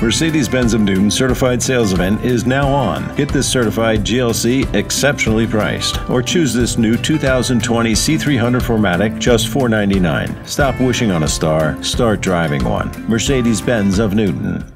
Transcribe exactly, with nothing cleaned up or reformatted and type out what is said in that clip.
Mercedes-Benz of Newton certified sales event is now on. Get this certified G L C exceptionally priced, or choose this new two thousand twenty C three hundred four matic just four ninety-nine. Stop wishing on a star, start driving one. Mercedes-Benz of Newton.